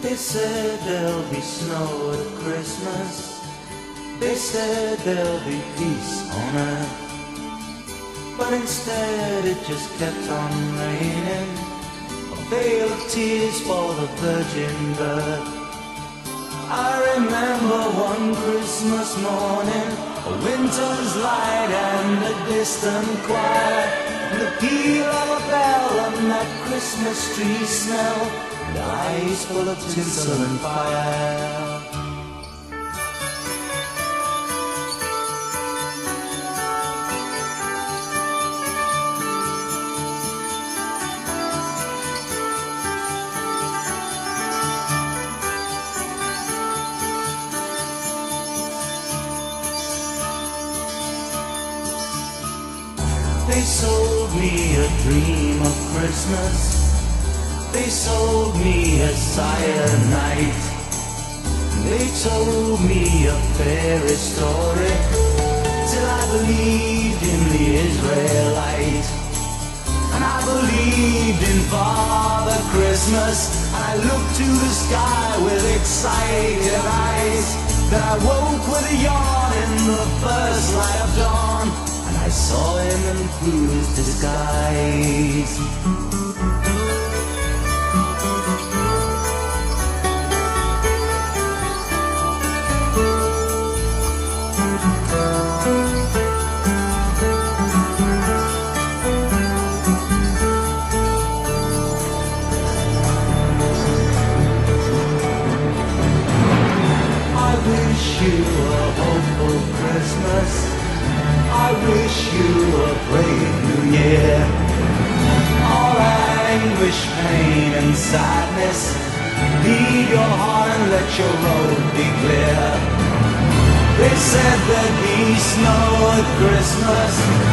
They said there'll be snow at Christmas. They said there'll be peace on earth. But instead it just kept on raining, a veil of tears for the virgin birth. I remember one Christmas morning, a winter's light and a distant choir, and the peal of a bell and that Christmas tree smell, and eyes full of tinsel and fire. They sold me a dream of Christmas. They sold me a silent night. They told me a fairy story till I believed in the Israelite. And I believed in Father Christmas. I looked to the sky with excited eyes. Then I woke with a yawn in the first light of dawn, and I saw him in Scrooge's disguise. I wish you a hopeful Christmas. I wish you a brave new year. All anguish, pain and sadness, leave your heart and let your road be clear. They said there'd be snow at Christmas.